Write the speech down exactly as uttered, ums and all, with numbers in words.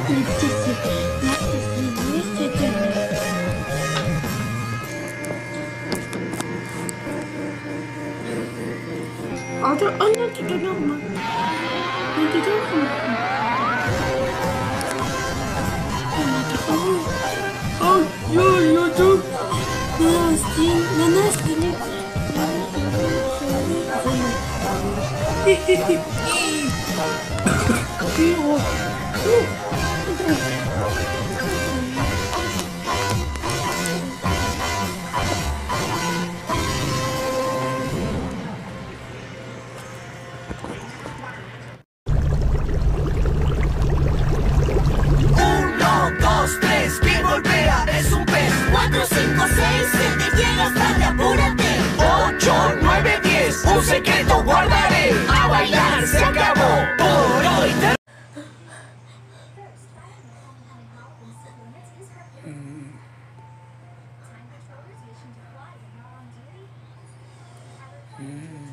Neticesi. Neticesi. Ada anne tutuyor mu? Ne tutuyor mu? Ay ya ya dur. Nasıl? Nasıl? Hehehe. Un secreto guardaré. A bailar se acabó por hoy. Mm. Mm.